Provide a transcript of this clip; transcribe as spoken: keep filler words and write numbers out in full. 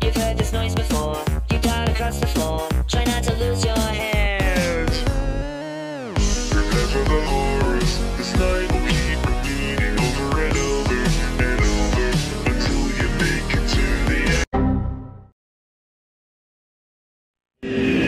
You've heard this noise before. You got across the floor. Try not to lose your head. Remember the horrors. This night will keep repeating over and over and over until you make it to the end.